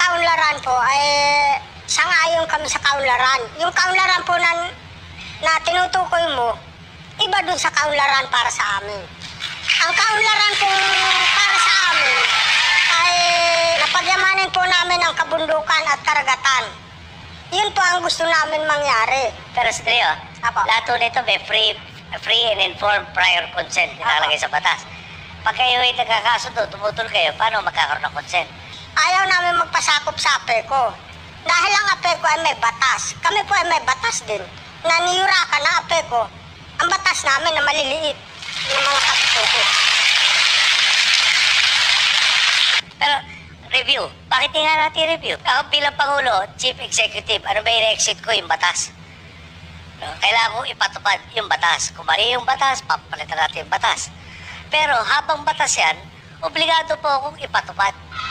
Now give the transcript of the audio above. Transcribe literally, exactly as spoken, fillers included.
kaunlaran po ay sangayon kami sa kaunlaran. Yung kaunlaran po na, na tinutukoy mo, iba dun sa kaunlaran para sa amin. Ang kaunlaran po para sa amin ay napagyamanin po namin ang kabundukan at karagatan. Yun po ang gusto namin mangyari. Pero sa trio, Apo. lahat po nito may free, free and informed prior consent nilalagay sa batas. Pag kayo ay nagkakasundo, tumutol kayo, paano magkakaroon ng consent? Ayaw namin magpasakop sa APECO. Dahil ang APECO ay may batas. Kami po ay may batas din. Naniyura ka na APECO. Ang batas namin na maliliit ng mga kapituko. Pero, review. Bakit hindi nga natin review? Ako bilang Pangulo, Chief Executive, ano ba in-exit ko yung batas? No, kailangan ko ipatupad yung batas. Kung mali yung batas, papalitan natin yung batas. Pero habang batas yan, obligado po akong ipatupad.